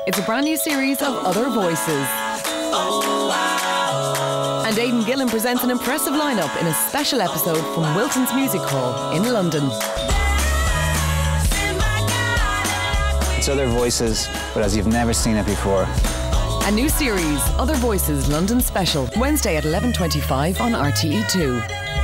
It's a brand new series of Other Voices. And Aidan Gillen presents an impressive lineup in a special episode from Wilton's Music Hall in London. It's Other Voices, but as you've never seen it before. A new series, Other Voices London Special, Wednesday at 11:25 on RTÉ Two.